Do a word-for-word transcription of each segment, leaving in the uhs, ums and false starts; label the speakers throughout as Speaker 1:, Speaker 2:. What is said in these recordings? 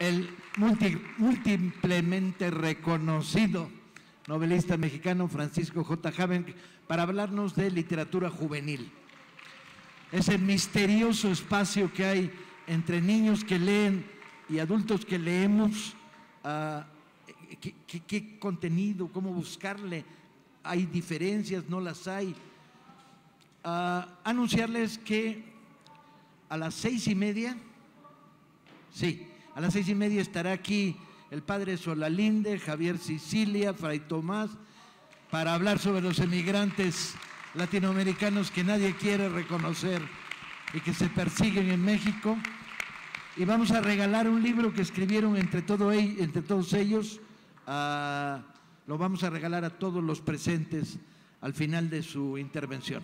Speaker 1: el multi, múltiplemente reconocido novelista mexicano Francisco J. Havenk, para hablarnos de literatura juvenil. Ese misterioso espacio que hay entre niños que leen y adultos que leemos, uh, ¿qué, qué, qué contenido, cómo buscarle, hay diferencias, no las hay. Uh, anunciarles que a las seis y media, sí, a las seis y media estará aquí el padre Solalinde, Javier Sicilia, Fray Tomás, para hablar sobre los emigrantes latinoamericanos que nadie quiere reconocer y que se persiguen en México. Y vamos a regalar un libro que escribieron entre, todo, entre todos ellos, uh, lo vamos a regalar a todos los presentes al final de su intervención.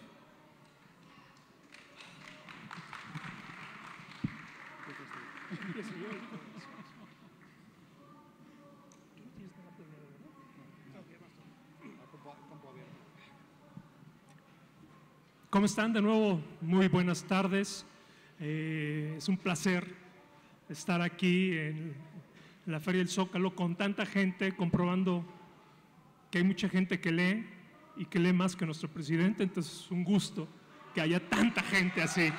Speaker 2: ¿Cómo están? De nuevo, muy buenas tardes. Eh, es un placer estar aquí en la Feria del Zócalo con tanta gente, comprobando que hay mucha gente que lee y que lee más que nuestro presidente. Entonces es un gusto que haya tanta gente así.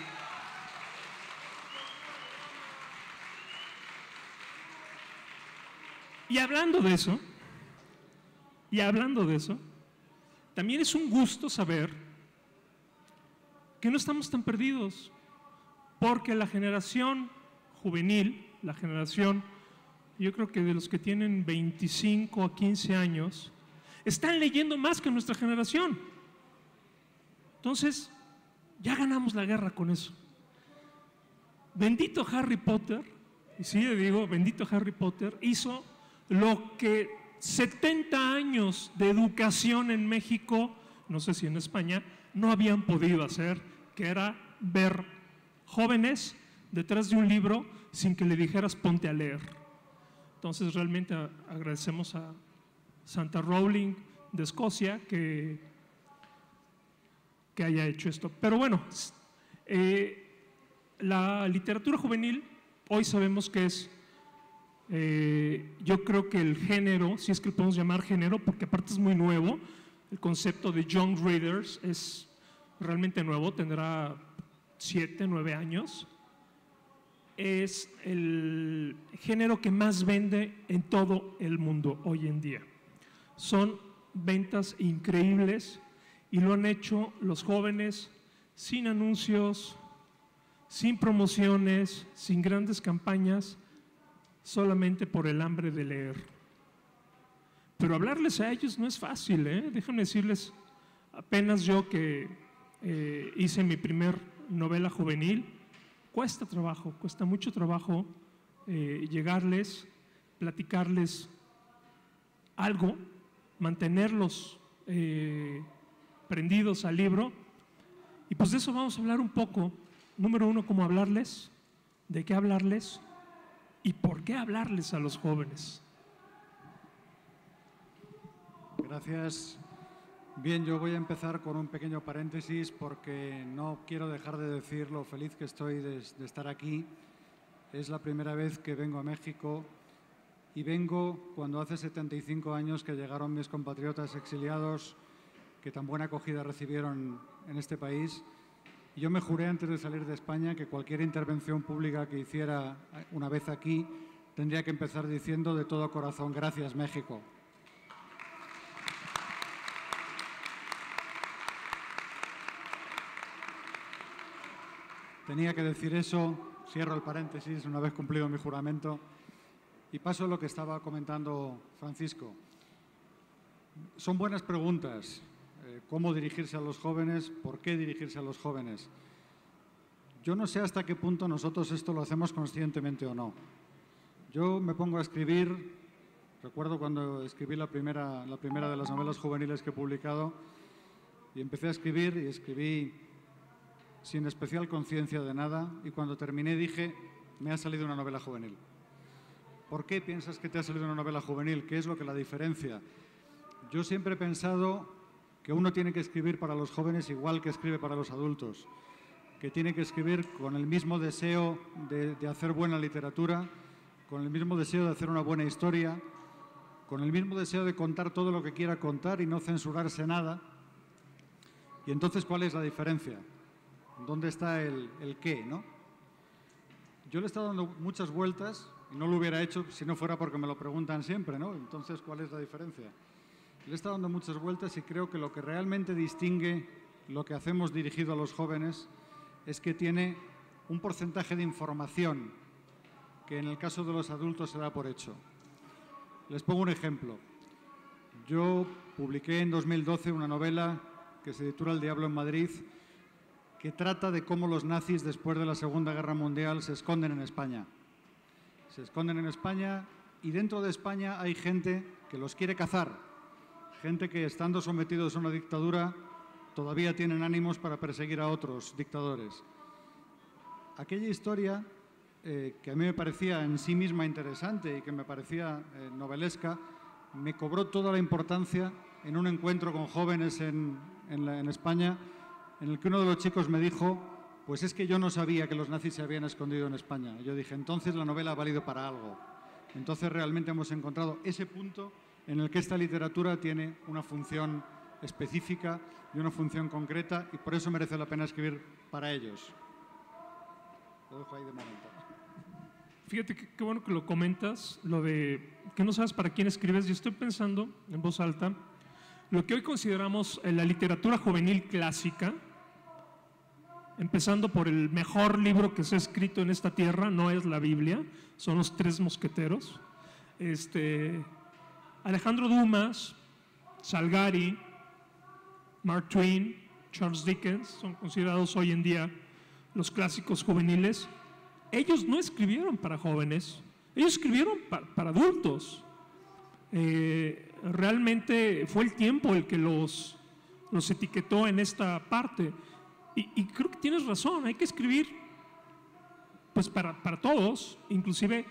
Speaker 2: Y hablando de eso, y hablando de eso, también es un gusto saber que no estamos tan perdidos, porque la generación juvenil, la generación, yo creo que de los que tienen veinticinco a quince años, están leyendo más que nuestra generación. Entonces, ya ganamos la guerra con eso. Bendito Harry Potter, y sí le digo, bendito Harry Potter, hizo lo que setenta años de educación en México, no sé si en España, no habían podido hacer, que era ver jóvenes detrás de un libro sin que le dijeras ponte a leer. Entonces realmente agradecemos a Santa Rowling de Escocia que, que haya hecho esto. Pero bueno, eh, la literatura juvenil hoy sabemos que es, eh, yo creo que el género, si es que lo podemos llamar género, porque aparte es muy nuevo, el concepto de young readers es realmente nuevo, tendrá siete, nueve años. Es el género que más vende en todo el mundo hoy en día. Son ventas increíbles y lo han hecho los jóvenes sin anuncios, sin promociones, sin grandes campañas, solamente por el hambre de leer. Pero hablarles a ellos no es fácil, ¿eh? Déjenme decirles, apenas yo que Eh, hice mi primer novela juvenil, cuesta trabajo, cuesta mucho trabajo eh, llegarles, platicarles algo, mantenerlos eh, prendidos al libro. Y pues de eso vamos a hablar un poco. Número uno, cómo hablarles, de qué hablarles y por qué hablarles a los jóvenes.
Speaker 3: Gracias. Bien, yo voy a empezar con un pequeño paréntesis porque no quiero dejar de decir lo feliz que estoy de, de estar aquí. Es la primera vez que vengo a México y vengo cuando hace setenta y cinco años que llegaron mis compatriotas exiliados que tan buena acogida recibieron en este país. Y yo me juré antes de salir de España que cualquier intervención pública que hiciera una vez aquí tendría que empezar diciendo de todo corazón, gracias México. Tenía que decir eso, cierro el paréntesis una vez cumplido mi juramento y paso a lo que estaba comentando Francisco. Son buenas preguntas, eh, cómo dirigirse a los jóvenes, por qué dirigirse a los jóvenes. Yo no sé hasta qué punto nosotros esto lo hacemos conscientemente o no. Yo me pongo a escribir, recuerdo cuando escribí la primera, la primera de las novelas juveniles que he publicado y empecé a escribir y escribí sin especial conciencia de nada, y cuando terminé dije, me ha salido una novela juvenil. ¿Por qué piensas que te ha salido una novela juvenil? ¿Qué es lo que la diferencia? Yo siempre he pensado que uno tiene que escribir para los jóvenes igual que escribe para los adultos, que tiene que escribir con el mismo deseo de, de hacer buena literatura, con el mismo deseo de hacer una buena historia, con el mismo deseo de contar todo lo que quiera contar y no censurarse nada. Y entonces, ¿cuál es la diferencia? ¿Dónde está el, el qué, no? Yo le he estado dando muchas vueltas y no lo hubiera hecho si no fuera porque me lo preguntan siempre, ¿no? Entonces, ¿cuál es la diferencia? Le he estado dando muchas vueltas y creo que lo que realmente distingue lo que hacemos dirigido a los jóvenes es que tiene un porcentaje de información que en el caso de los adultos se da por hecho. Les pongo un ejemplo. Yo publiqué en dos mil doce una novela que se titula El diablo en Madrid, que trata de cómo los nazis después de la Segunda Guerra Mundial se esconden en España. Se esconden en España y dentro de España hay gente que los quiere cazar, gente que estando sometidos a una dictadura todavía tienen ánimos para perseguir a otros dictadores. Aquella historia, eh, que a mí me parecía en sí misma interesante y que me parecía eh, novelesca, me cobró toda la importancia en un encuentro con jóvenes en, en, la, en España, en el que uno de los chicos me dijo, pues es que yo no sabía que los nazis se habían escondido en España. Y yo dije, entonces la novela ha valido para algo. Entonces realmente hemos encontrado ese punto en el que esta literatura tiene una función específica y una función concreta, y por eso merece la pena escribir para ellos. Lo dejo ahí de momento.
Speaker 2: Fíjate que qué bueno que lo comentas, lo de que no sabes para quién escribes. Yo estoy pensando en voz alta, lo que hoy consideramos la literatura juvenil clásica, empezando por el mejor libro que se ha escrito en esta tierra, no es la Biblia, son los Tres Mosqueteros. Este, Alejandro Dumas, Salgari, Mark Twain, Charles Dickens, son considerados hoy en día los clásicos juveniles. Ellos no escribieron para jóvenes, ellos escribieron para, para adultos. Eh, realmente fue el tiempo el que los, los etiquetó en esta parte. Y, y creo que tienes razón, hay que escribir pues para, para todos, inclusive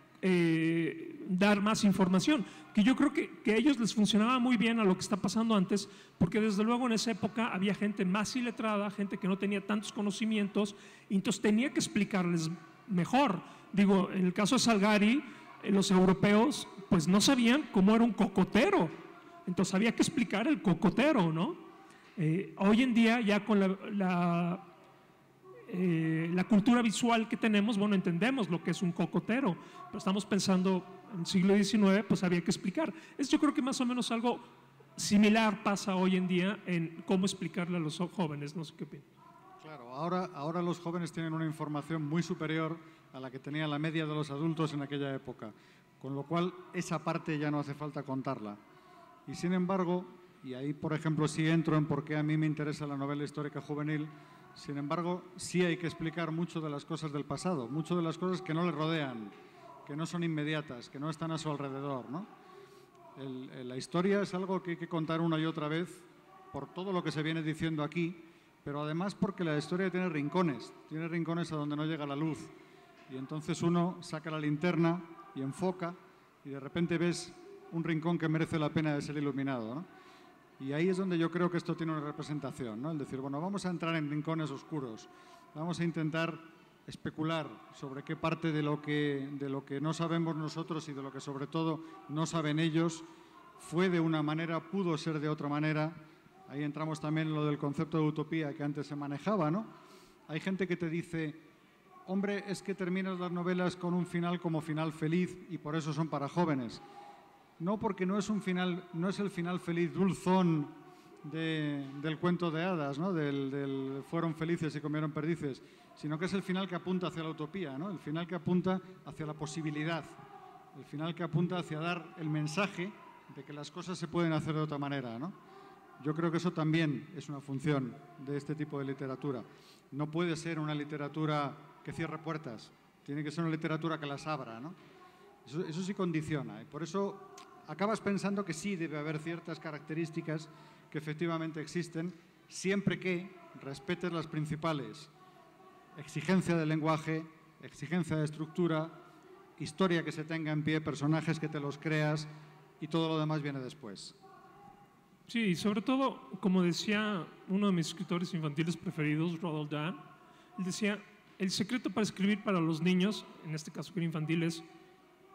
Speaker 2: eh, dar más información, que yo creo que, que a ellos les funcionaba muy bien a lo que está pasando antes, porque desde luego en esa época había gente más iletrada, gente que no tenía tantos conocimientos, y entonces tenía que explicarles mejor. Digo, en el caso de Salgari, los europeos pues no sabían cómo era un cocotero, entonces había que explicar el cocotero, ¿no? Eh, hoy en día ya con la, la, eh, la cultura visual que tenemos, bueno, entendemos lo que es un cocotero, pero estamos pensando en el siglo diecinueve, pues había que explicar. Es, yo creo que más o menos algo similar pasa hoy en día en cómo explicarle a los jóvenes, no sé qué opinan.
Speaker 3: Claro, ahora, ahora los jóvenes tienen una información muy superior a la que tenía la media de los adultos en aquella época, con lo cual esa parte ya no hace falta contarla. Y sin embargo, y ahí, por ejemplo, sí entro en por qué a mí me interesa la novela histórica juvenil, sin embargo, sí hay que explicar mucho de las cosas del pasado, mucho de las cosas que no le rodean, que no son inmediatas, que no están a su alrededor, ¿no? El, el, la historia es algo que hay que contar una y otra vez por todo lo que se viene diciendo aquí, pero además porque la historia tiene rincones, tiene rincones a donde no llega la luz. Y entonces uno saca la linterna y enfoca y de repente ves un rincón que merece la pena de ser iluminado, ¿no? Y ahí es donde yo creo que esto tiene una representación, ¿no? El decir, bueno, vamos a entrar en rincones oscuros, vamos a intentar especular sobre qué parte de lo que, de lo que no sabemos nosotros y de lo que sobre todo no saben ellos fue de una manera, pudo ser de otra manera. Ahí entramos también en lo del concepto de utopía que antes se manejaba, ¿no? Hay gente que te dice, hombre, es que terminas las novelas con un final como final feliz y por eso son para jóvenes. No, porque no es un final, no es el final feliz dulzón de, del cuento de hadas, ¿no? Del, del fueron felices y comieron perdices, sino que es el final que apunta hacia la utopía, ¿no? El final que apunta hacia la posibilidad, el final que apunta hacia dar el mensaje de que las cosas se pueden hacer de otra manera, ¿no? Yo creo que eso también es una función de este tipo de literatura. No puede ser una literatura que cierre puertas, tiene que ser una literatura que las abra, ¿no? Eso, eso sí condiciona, y por eso acabas pensando que sí debe haber ciertas características que efectivamente existen, siempre que respetes las principales: exigencia del lenguaje, exigencia de estructura, historia que se tenga en pie, personajes que te los creas, y todo lo demás viene después.
Speaker 2: Sí, sobre todo, como decía uno de mis escritores infantiles preferidos, Roald Dahl, él decía, el secreto para escribir para los niños, en este caso que era infantil, es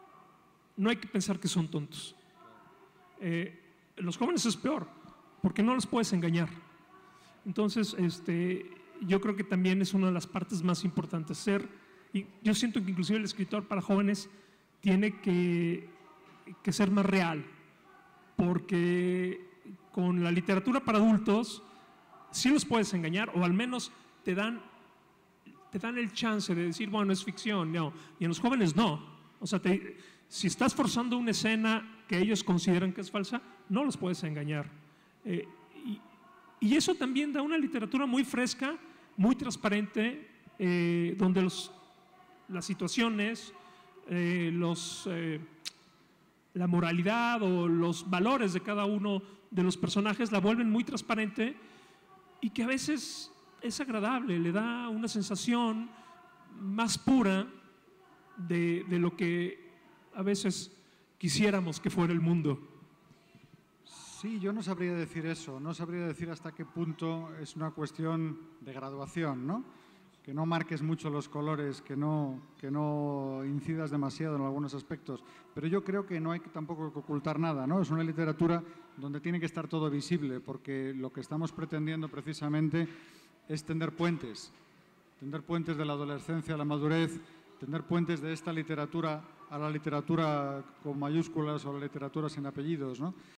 Speaker 2: no hay que pensar que son tontos. Eh, los jóvenes es peor, porque no los puedes engañar. Entonces, este, yo creo que también es una de las partes más importantes. Ser, y yo siento que inclusive el escritor para jóvenes tiene que, que ser más real, porque con la literatura para adultos sí los puedes engañar, o al menos te dan, te dan el chance de decir, bueno, es ficción, no. Y en los jóvenes no. O sea, te, si estás forzando una escena que ellos consideran que es falsa, no los puedes engañar. Eh, y, y eso también da una literatura muy fresca, muy transparente, eh, donde los, las situaciones, eh, los, eh, la moralidad o los valores de cada uno de los personajes la vuelven muy transparente y que a veces es agradable, le da una sensación más pura de, de lo que a veces quisiéramos que fuera el mundo.
Speaker 3: Sí, yo no sabría decir eso, no sabría decir hasta qué punto es una cuestión de graduación, ¿no? Que no marques mucho los colores, que no, que no incidas demasiado en algunos aspectos. Pero yo creo que no hay que tampoco que ocultar nada, ¿no? Es una literatura donde tiene que estar todo visible, porque lo que estamos pretendiendo precisamente es tender puentes, tender puentes de la adolescencia a la madurez, tender puentes de esta literatura a la literatura con mayúsculas o a la literatura sin apellidos, ¿no?